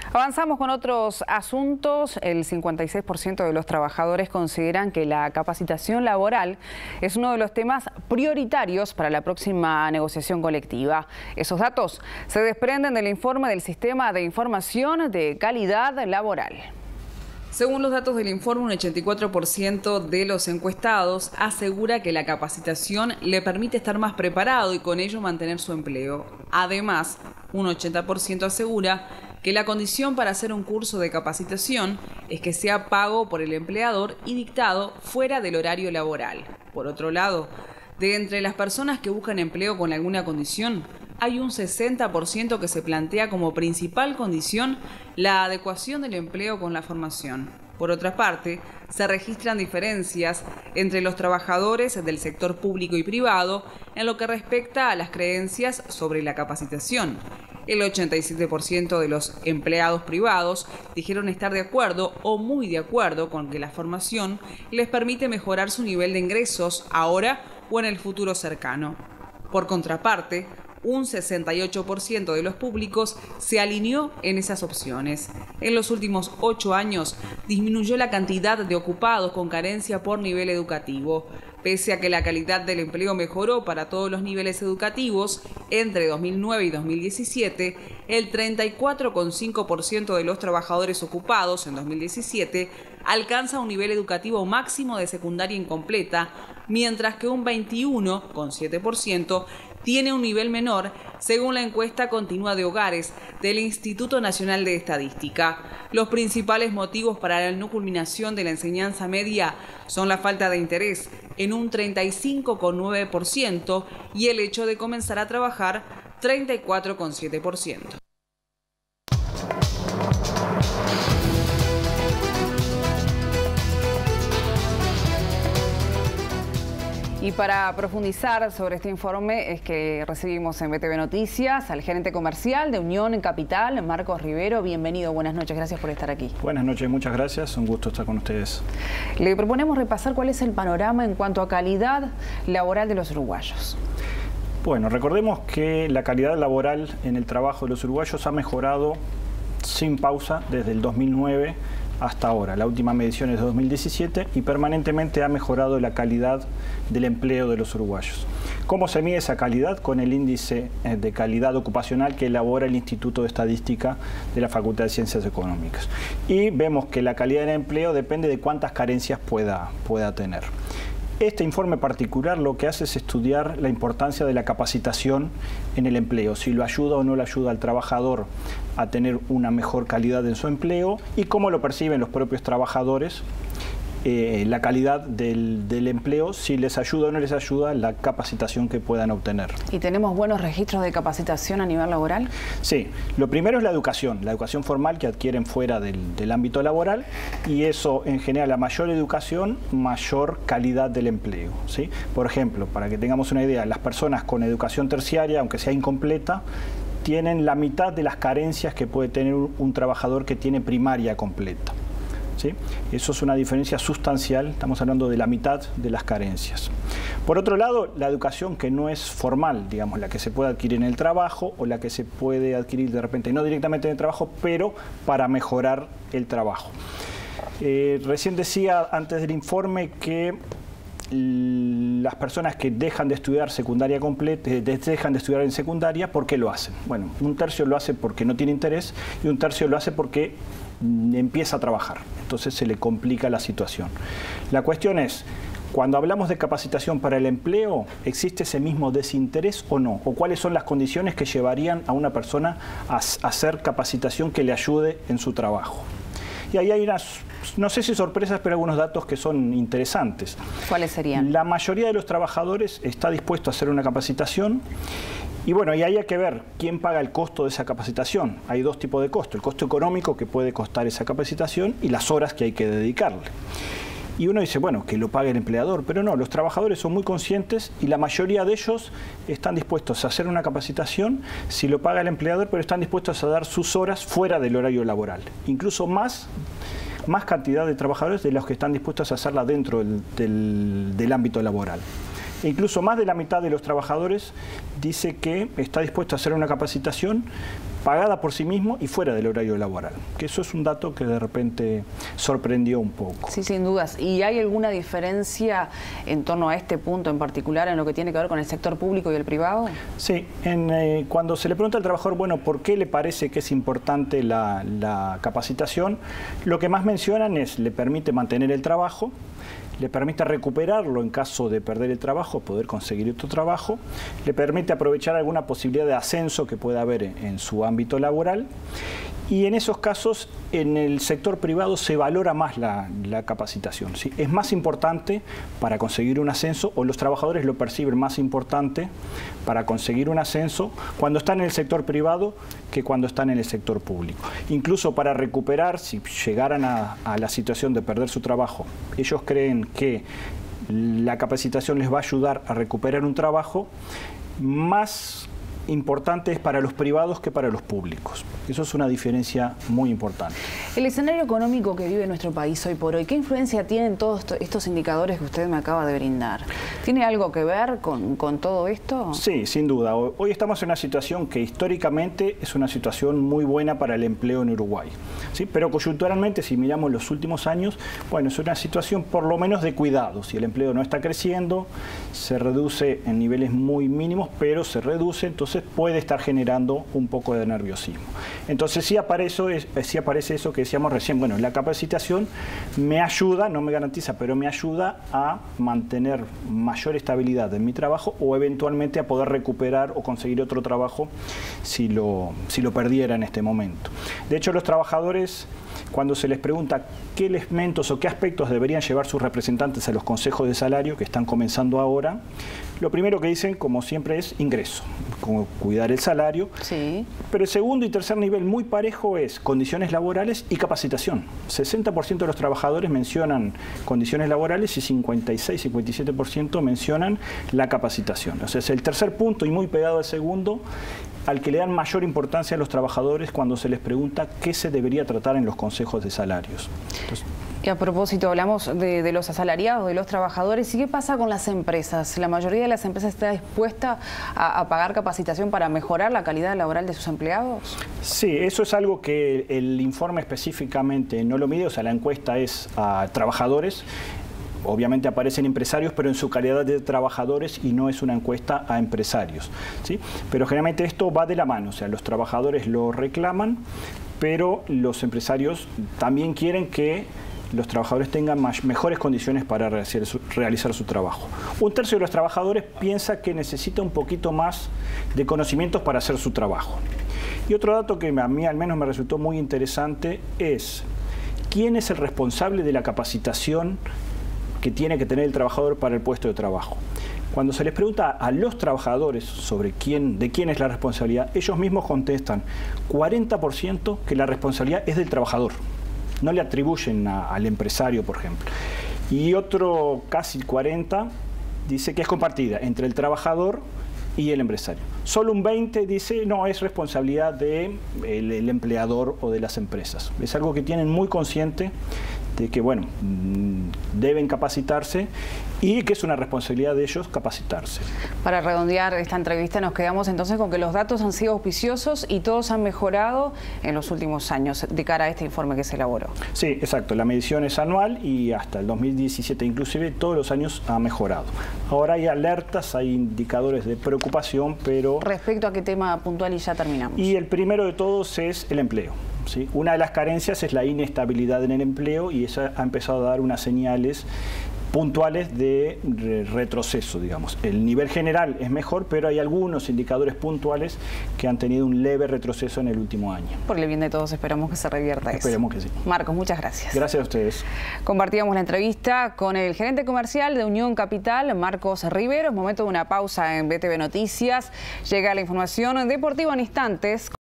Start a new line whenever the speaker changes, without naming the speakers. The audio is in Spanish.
Avanzamos con otros asuntos. El 56% de los trabajadores consideran que la capacitación laboral es uno de los temas prioritarios para la próxima negociación colectiva. Esos datos se desprenden del informe del Sistema de Información de Calidad Laboral. Según los datos del informe, un 84% de los encuestados asegura que la capacitación le permite estar más preparado y con ello mantener su empleo. Además, un 80% asegura que la condición para hacer un curso de capacitación es que sea pago por el empleador y dictado fuera del horario laboral. Por otro lado, de entre las personas que buscan empleo con alguna condición, hay un 60% que se plantea como principal condición la adecuación del empleo con la formación. Por otra parte, se registran diferencias entre los trabajadores del sector público y privado en lo que respecta a las creencias sobre la capacitación. El 87% de los empleados privados dijeron estar de acuerdo o muy de acuerdo con que la formación les permite mejorar su nivel de ingresos ahora o en el futuro cercano. Por contraparte, un 68% de los públicos se alineó en esas opciones. En los últimos 8 años disminuyó la cantidad de ocupados con carencia por nivel educativo. Pese a que la calidad del empleo mejoró para todos los niveles educativos, entre 2009 y 2017, el 34,5% de los trabajadores ocupados en 2017 alcanza un nivel educativo máximo de secundaria incompleta, mientras que un 21,7% tiene un nivel menor, según la encuesta continua de hogares del Instituto Nacional de Estadística. Los principales motivos para la no culminación de la enseñanza media son la falta de interés, en un 35,9%, y el hecho de comenzar a trabajar, 34,7%. Y para profundizar sobre este informe es que recibimos en BTV Noticias al gerente comercial de Unión Capital, Marcos Rivero. Bienvenido, buenas noches, gracias por estar aquí.
Buenas noches, muchas gracias, un gusto estar con ustedes.
Le proponemos repasar cuál es el panorama en cuanto a calidad laboral de los uruguayos.
Bueno, recordemos que la calidad laboral en el trabajo de los uruguayos ha mejorado sin pausa desde el 2009 hasta ahora. La última medición es de 2017 y permanentemente ha mejorado la calidad del empleo de los uruguayos. ¿Cómo se mide esa calidad? Con el índice de calidad ocupacional que elabora el Instituto de Estadística de la Facultad de Ciencias Económicas. Y vemos que la calidad del empleo depende de cuántas carencias pueda tener. Este informe particular lo que hace es estudiar la importancia de la capacitación en el empleo, si lo ayuda o no le ayuda al trabajador a tener una mejor calidad en su empleo y cómo lo perciben los propios trabajadores, la calidad del empleo, si les ayuda o no les ayuda la capacitación que puedan obtener.
¿Y tenemos buenos registros de capacitación a nivel laboral?
Sí, lo primero es la educación formal que adquieren fuera del ámbito laboral, y eso en general, a mayor educación, mayor calidad del empleo, ¿sí? Por ejemplo, para que tengamos una idea, las personas con educación terciaria, aunque sea incompleta, tienen la mitad de las carencias que puede tener un trabajador que tiene primaria completa. ¿Sí? Eso es una diferencia sustancial, estamos hablando de la mitad de las carencias. Por otro lado, la educación que no es formal, digamos, la que se puede adquirir en el trabajo o la que se puede adquirir de repente, no directamente en el trabajo, pero para mejorar el trabajo. Recién decía antes del informe que las personas que dejan de estudiar secundaria completa, dejan de estudiar en secundaria, ¿por qué lo hacen? Bueno, un tercio lo hace porque no tiene interés y un tercio lo hace porque empieza a trabajar, entonces se le complica la situación. La cuestión es, cuando hablamos de capacitación para el empleo, ¿existe ese mismo desinterés o no? ¿O cuáles son las condiciones que llevarían a una persona a hacer capacitación que le ayude en su trabajo? Y ahí hay unas, no sé si sorpresas, pero algunos datos que son interesantes.
¿Cuáles serían?
La mayoría de los trabajadores está dispuesto a hacer una capacitación. Y bueno, y ahí hay que ver quién paga el costo de esa capacitación. Hay dos tipos de costo: el costo económico que puede costar esa capacitación y las horas que hay que dedicarle. Y uno dice, bueno, que lo pague el empleador, pero no, los trabajadores son muy conscientes y la mayoría de ellos están dispuestos a hacer una capacitación si lo paga el empleador, pero están dispuestos a dar sus horas fuera del horario laboral. Incluso más cantidad de trabajadores de los que están dispuestos a hacerla dentro del ámbito laboral. E incluso más de la mitad de los trabajadores dice que está dispuesto a hacer una capacitación pagada por sí mismo y fuera del horario laboral. Que eso es un dato que de repente sorprendió un poco.
Sí, sin dudas. ¿Y hay alguna diferencia en torno a este punto en particular en lo que tiene que ver con el sector público y el privado?
Sí, cuando se le pregunta al trabajador, bueno, ¿por qué le parece que es importante la capacitación? Lo que más mencionan es, le permite mantener el trabajo, le permite recuperarlo en caso de perder el trabajo, poder conseguir otro trabajo, le permite aprovechar alguna posibilidad de ascenso que pueda haber en su ámbito laboral. Y en esos casos, en el sector privado se valora más la capacitación, ¿sí? Es más importante para conseguir un ascenso, o los trabajadores lo perciben más importante para conseguir un ascenso cuando están en el sector privado que cuando están en el sector público. Incluso para recuperar, si llegaran a la situación de perder su trabajo, ellos creen que la capacitación les va a ayudar a recuperar un trabajo más importante es para los privados que para los públicos. Eso es una diferencia muy importante.
El escenario económico que vive nuestro país hoy por hoy, ¿qué influencia tienen todos estos indicadores que usted me acaba de brindar? ¿Tiene algo que ver con todo esto?
Sí, sin duda. Hoy estamos en una situación que históricamente es una situación muy buena para el empleo en Uruguay, ¿sí? Pero coyunturalmente, si miramos los últimos años, bueno, es una situación por lo menos de cuidado. Si el empleo no está creciendo, se reduce en niveles muy mínimos, pero se reduce, entonces puede estar generando un poco de nerviosismo. Entonces sí aparece eso que decíamos recién, bueno, la capacitación me ayuda, no me garantiza, pero me ayuda a mantener mayor estabilidad en mi trabajo o eventualmente a poder recuperar o conseguir otro trabajo si lo perdiera en este momento. De hecho, los trabajadores, cuando se les pregunta qué elementos o qué aspectos deberían llevar sus representantes a los consejos de salario que están comenzando ahora, lo primero que dicen, como siempre, es ingreso, como cuidar el salario. Sí. Pero el segundo y tercer nivel muy parejo es condiciones laborales y capacitación. 60% de los trabajadores mencionan condiciones laborales y 56-57% mencionan la capacitación. O sea, es el tercer punto y muy pegado al segundo, al que le dan mayor importancia a los trabajadores cuando se les pregunta qué se debería tratar en los consejos de salarios. Entonces,
y a propósito, hablamos de los asalariados, de los trabajadores. ¿Y qué pasa con las empresas? ¿La mayoría de las empresas está dispuesta a pagar capacitación para mejorar la calidad laboral de sus empleados?
Sí, eso es algo que el informe específicamente no lo mide. O sea, la encuesta es a trabajadores. Obviamente aparecen empresarios, pero en su calidad de trabajadores, y no es una encuesta a empresarios, ¿sí? Pero generalmente esto va de la mano, o sea, los trabajadores lo reclaman, pero los empresarios también quieren que los trabajadores tengan mejores condiciones para realizar su trabajo. Un tercio de los trabajadores piensa que necesita un poquito más de conocimientos para hacer su trabajo. Y otro dato que a mí al menos me resultó muy interesante es quién es el responsable de la capacitación que tiene que tener el trabajador para el puesto de trabajo. Cuando se les pregunta a los trabajadores sobre de quién es la responsabilidad, ellos mismos contestan 40% que la responsabilidad es del trabajador. No le atribuyen al empresario, por ejemplo. Y otro casi 40% dice que es compartida entre el trabajador y el empresario. Solo un 20% dice no, es responsabilidad del empleador o de las empresas. Es algo que tienen muy consciente de que, bueno, deben capacitarse y que es una responsabilidad de ellos capacitarse.
Para redondear esta entrevista, nos quedamos entonces con que los datos han sido auspiciosos y todos han mejorado en los últimos años de cara a este informe que se elaboró.
Sí, exacto. La medición es anual y hasta el 2017 inclusive todos los años ha mejorado. Ahora hay alertas, hay indicadores de preocupación, pero...
¿Respecto a qué tema puntual y ya terminamos?
Y el primero de todos es el empleo. ¿Sí? Una de las carencias es la inestabilidad en el empleo y eso ha empezado a dar unas señales puntuales de retroceso, digamos. El nivel general es mejor, pero hay algunos indicadores puntuales que han tenido un leve retroceso en el último año.
Por el bien de todos esperamos que se revierta eso.
Esperemos que sí.
Marcos, muchas gracias.
Gracias a ustedes.
Compartíamos la entrevista con el gerente comercial de Unión Capital, Marcos Rivero. Es momento de una pausa en BTV Noticias. Llega la información deportiva en instantes.